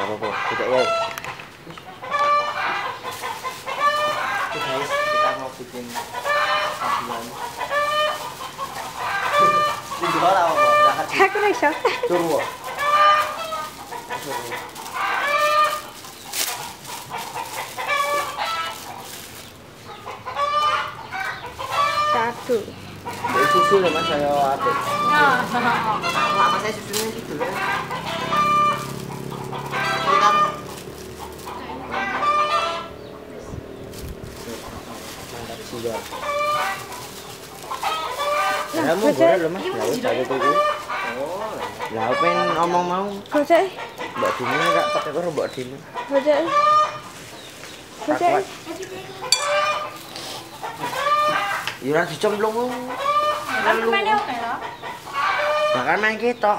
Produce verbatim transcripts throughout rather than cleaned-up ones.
apa-apa. Kita ya. Oke guys, kita mau bikin sajian. Ini gimana apa? Aku nih shock. Tunggu. Satu. Dari susu ya mas saya apa? Nah, Lama saya susunya gitu ya. Ini kan. Mantap juga. Kamu boleh loh mas, lalu saya tunggu. Oh, lah pengen ngomong mau. gocek. Mbak Dini enggak pakai karo Mbak Dini. Gocek. Gocek. Ira dicemplung. Kan mainnya oke loh. Bahkan main kita.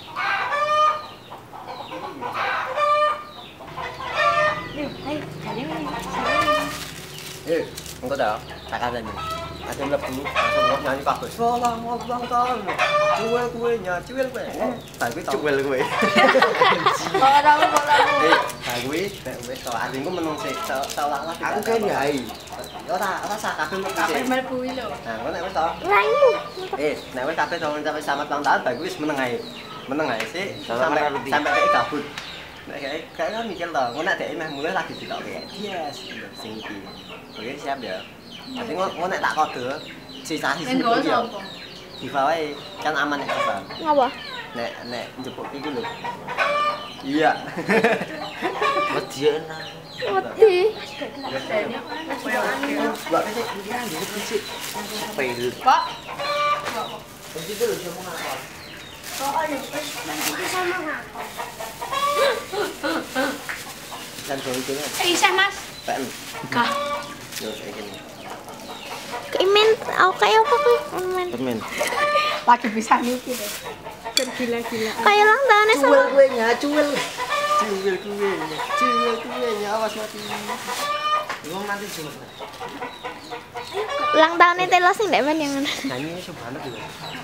Eh, engko dah, tak ada nih. Ada mlebu, langsung ngomong nyanyi kabeh. Selamat ulang tahun. Cuel kuenya, cuel kowe. Tapi cuel kowe. Kok ora kok ora. Eh, kuwi nek wis to adingku menung sik seolah-olah aku kan yai. Ora, ora sak kabeh mlebu. Kabeh mlebu lho. Nah, engko nek wis to. Raimu. Eh, nek wis kabeh dong sampai selamat ulang tahun, bagus wis meneng ae. Meneng ae sih sampai sampai kayak gabut. Nek kayak kayak mikir to, ngono nek dhek meh mulai lagi ditokke. Yes, sing iki. Oke, siap ya. Tapi ngono nek tak kode sisa-sisa Nggo sapa? Diva wae kan aman nek Diva. Ngapa? Nek nek njupuk iki lho. Iya. Wedi enak. Wedi. Mbak sih iki kan dhisik. Fail. Kok? Jadi dulu sama apa? Kok ada nanti sama aku. Dan soal itu kan. Bisa, Mas. Pen. Kah. Yo kayak gini. Keimen, aku kayak apa kuwi? Keimen. Temen. Lagi bisa mikir deh. Tergila-gila. Kayak ulang tahunnya sama. Cuel gue nya, cuel. Cuel gue nya, cuel gue nya, awas mati. Lu mati cuel. Ulang tahunnya Telo sing ndek men yang ngono. Nyanyi sebanget lho.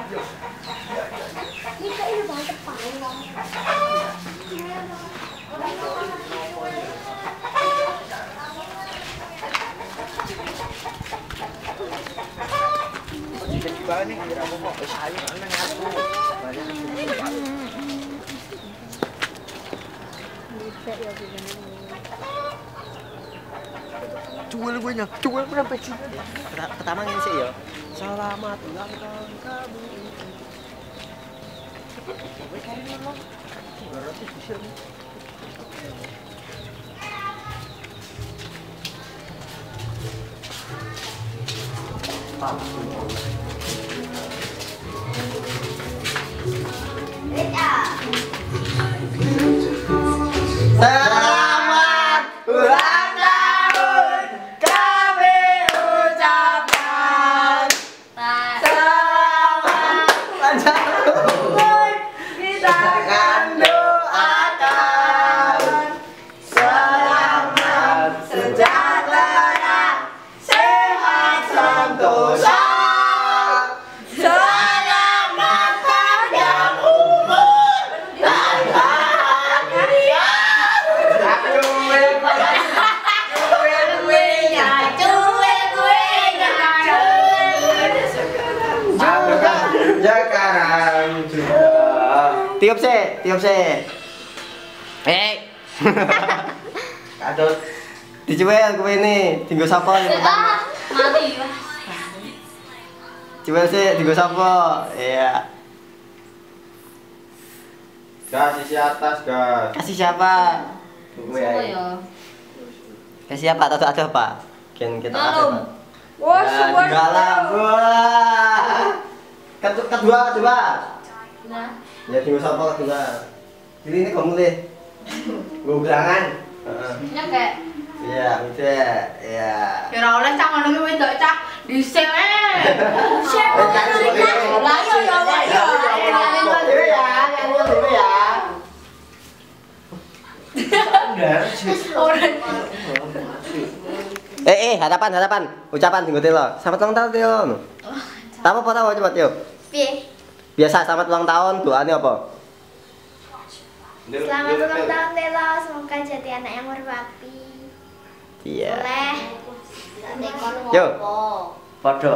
Ini kayak ini banget paling. Jika juga nih, kira aku kok saya nang aku. Banyak cuel gue nya, cuel berapa sih? Pertama ngene sih ya. Selamat ulang tahun kamu. Kowe kari ngomong. Berarti bisa. Selamat ulang tahun kami ucapkan. Selamat panjang umur kita akan doakan. Selamat sejahtera, sehat sentosa. Selamat panjang umur dan bahagia. Cuel cuel kuenya, cuel kuenya, juga sekarang juga. Tiup sih, tiup sih. Eh. Kadot. Dicuel kowe ini, tinggal sapa yang pertama? Mati, Mas. Cuel sih, tinggal sapa? Iya. Gas, isi atas, gas. Kasih siapa? Kowe ae. Kasih siapa atau ada apa? Gen kita ada apa? Wah, Ya, semua. tinggalan. Wah. Kedua, kedua, kedua. Nah, Ya tinggal sapa kedua. Jadi ini kamu deh. Gue bilangan. Heeh. nyekek. Iya, gitu ya. Iya. Ya ora oleh cah ngono kuwi wedok cah dhisik ae. Dhisik. Eh, cah dhisik. Lah iya ya Allah ya. Dulu ya, nyanyi dulu ya. Ora. Eh, eh, harapan, harapan. Ucapan tinggal Telo. Selamat ulang tahun Telo. Tahu apa tahu coba yuk. Piye? Biasa selamat ulang tahun, doanya apa? Selamat ulang tahun Telo, semoga jadi anak yang berbakti. Iya. Boleh. Yo. Podo.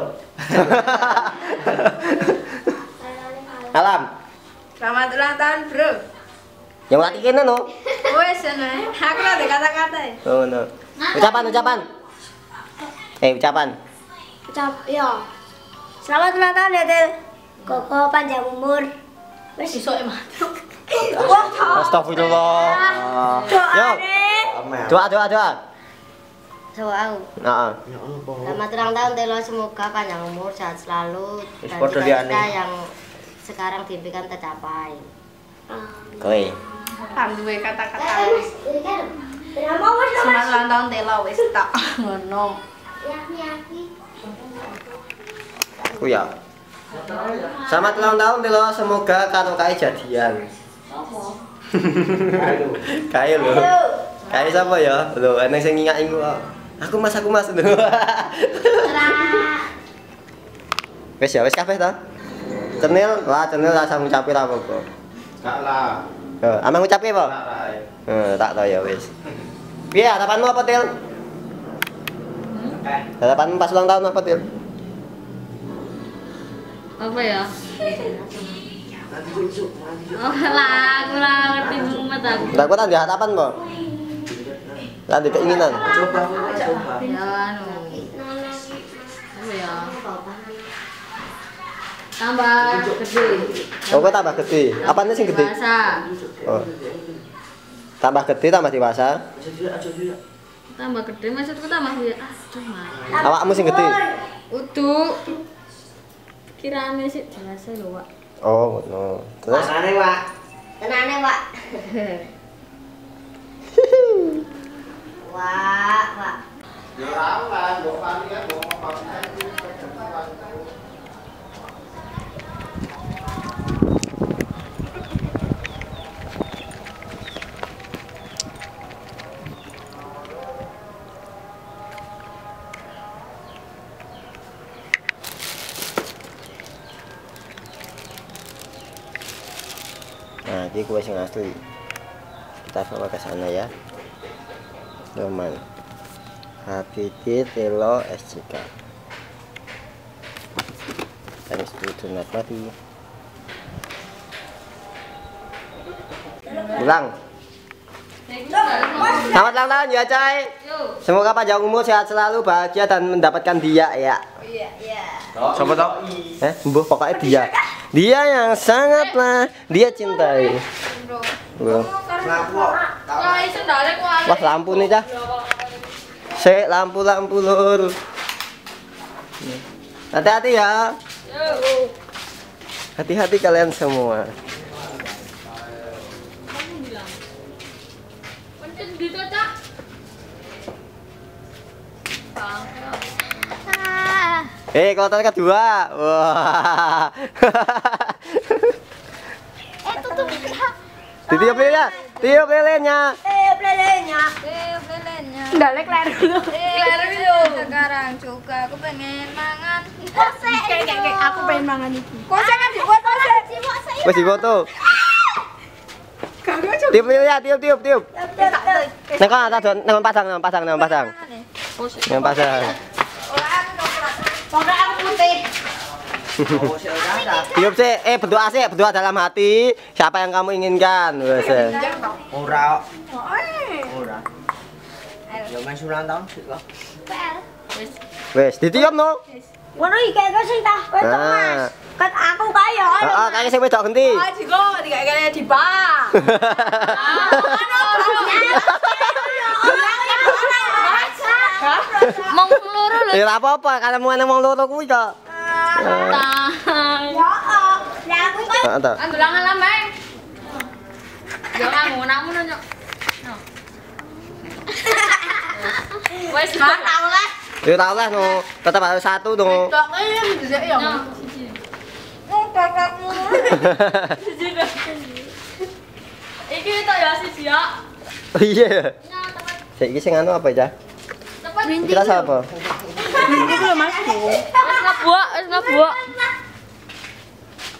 Alam. Selamat ulang tahun, Bro. Yang lagi kene no. Wes ana. Aku ada kata-kata. Oh no. Ucapan ucapan. Eh ucapan. Ucap ya. Selamat ulang tahun ya, Del. Koko panjang umur. Wes iso e mati. Astagfirullah. Yo. Doa doa doa. Doa aku. Heeh. Selamat ulang tahun, Del. Semoga panjang umur, sehat selalu dan Podo cita-cita liane. yang sekarang diimpikan tercapai. Kowe. Kan duwe kata-kata wis. Selamat ulang tahun Tela wis tak ngono. Aku ya. Selamat ulang tahun Telo, semoga karo kae jadian. Kae lho. Kae lho. Kae sapa ya? Lho, ana sing ngingak iku. Aku Mas, aku Mas. Wis ya, wis kabeh ta? Cenil, wah cenil rasa ngucapi ra apa-apa. Gak lah. Heeh, amang ngucapi apa? Tak rae. Heeh, tak tahu ya wis. Piye harapanmu apa, Til? Eh, Harapanmu pas ulang tahun apa, Til? Apa ya? Oh lah, aku lah ngerti mumet aku. Ndak kok ada harapan, Po? Lah ada keinginan. coba coba. Ya anu. Apa ya? Tambah gede. Oh, kok tambah gede. Apane sing gede? Dewasa. Oh. Tambah gede tambah dewasa. Tambah gede maksudku tambah ya. Ah, cuma. Awakmu sing gede. Udu. Kirane sih dewasa lho, Wak. Oh, ngono. Terus Tenane, Pak. Tenane, Pak. Wak, Wak. Ya ora lah, mbok pari kan mbok ngomong. nah, ini kue sing asli. Kita bawa ke sana ya. Teman. Habibie Telo S C K. Thanks to Donat Mati. Ulang. Selamat ulang tahun ya, Cai. Semoga panjang umur, sehat selalu, bahagia dan mendapatkan dia ya. Iya, iya. Coba toh. Eh, mbuh pokoknya dia. Dia yang sangatlah dia cintai. Bro. Wah, lampu nih, Cah. Sek lampu-lampu lur. Hati-hati ya. Hati-hati kalian semua. Eh, kloter kedua. Wah. Eh, tutup. Ditiup lilinnya. Tiup lilinnya. Eh, lelenya. Eh, lelenya. Dalek ler dulu. Eh, sekarang juga aku pengen mangan. Kosek. Kayak Aku pengen mangan iki. Kosek kan dibuat kosek. Wes dipoto. Tiup lilinnya, tiup tiup tiup. Nang kono ta don, nang pasang, nang pasang, nang pasang. Nang pasang. Pokoknya aku putih. Tiup sih, eh berdoa sih, berdoa dalam hati. Siapa yang kamu inginkan? Wes. Ora. Ora. Ya main ulang tahun sih kok. Wes, ditiup no. Ngono iki kaya sing tah. Wes to, Mas. Kan aku kaya. Heeh, kaya sing wedok genti. Ah, jiko dikaya di bar. Mong loro lho. Ya ora apa-apa, karena mau nang wong loro kuwi kok. Ya, lah aku kok Heeh ta. Andulangan lah, Meng. Yo kamu namu nyok. Wes tahu lah. Ya ora oleh no, tetap harus satu no. Tok iki dhisik ya. Oh, kakakmu. Iki tok ya siji ya. Oh iya. Saiki sing anu apa ya? Kita siapa? Ini belum masuk. Wes ngebuak, wes ngebuak.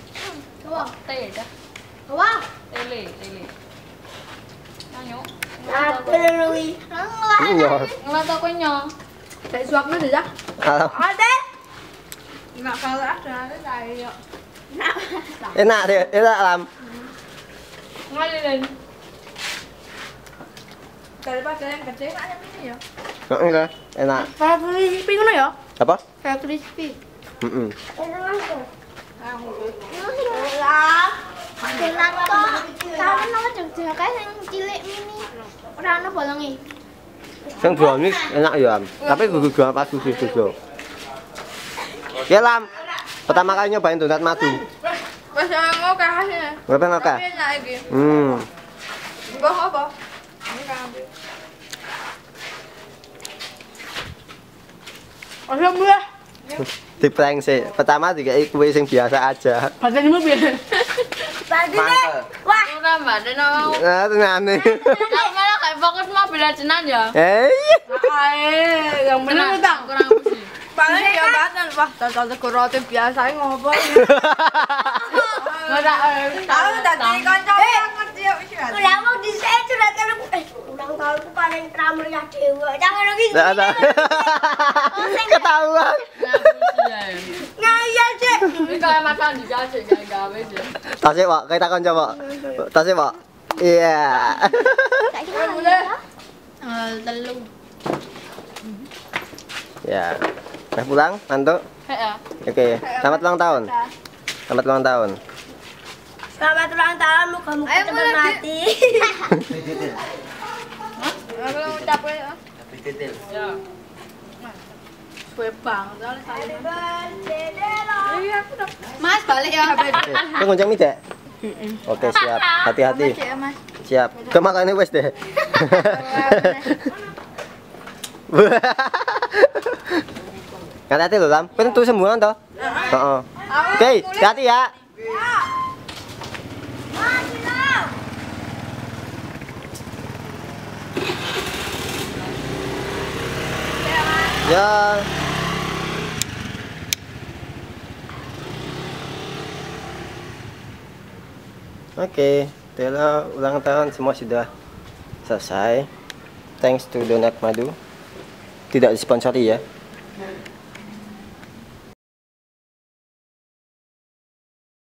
Wah, teh dah. Wah, Tele, tele. Ayo. Aduh. Iya. Ngeliat aku nyong. Kayak suapnya deh ya. Alam. Ada. Nggak kalau ada ada saya. Enak deh, enak Lam. Ngalirin. Daripada yang gede ayam ini ya. Enggak, enak. Kayak crispy ngono ya? Apa? Kayak crispy. Heeh. Gelang kok. Kamu nang Jogja kae sing cilik mini. Ora ono bolonge. Sing brownies enak ya, Am. Tapi gugu apa susu-susu. Ya Lam. Pertama kali nyobain donat madu. Wes ngono kae. Berapa ngakak? Tapi enak iki. Hmm. Mbah apa? Ini kan ambil. Alhamdulillah. Di prank sih. Pertama dikai kue sing biasa aja. Badan mu piye? Mangkel. Wah. Ora badan mau. Nah, tenane. Aku malah kayak fokus mobil ajenan ya. Eh. Ae, yang bener utang kurang apa sih? Paling ya badan wah tonton roti biasa ngopo. Ora tahu tadi kanca ngerti ya wis. Udah mau dhisik curhatan aku. Eh, ulang tahunku paling ramenya dewa. Jangan lagi. Enggak ada. Ketahuan. Ngayal, Cek. Ini kayak makan di gawe gawe sih. Tasik, Pak. Kita kan coba. Tasik, Pak. Iya. Tanggal telu. Ya. Udah pulang, Mantu? Heeh. Oke. Selamat ulang tahun. Selamat ulang tahun. Selamat ulang tahun, muka-muka Ayo, cepat mulai, mati. Aku mau capek ya. Tapi detail. Ya. Kue bang, soalnya Happy saling. birthday, Delo. Iya, aku udah. Mas balik ya. Oke. Itu gonceng mi, Dek? Oke, siap. Hati-hati. Makasih ya, Mas. Siap. Kemakannya wes deh. Hati-hati loh, Lam. Kan tuh sembuhan toh. Heeh. Oke, hati ya. Ya. Oke, Dela ulang tahun semua sudah selesai. Thanks to Donat Madu. Tidak disponsori ya.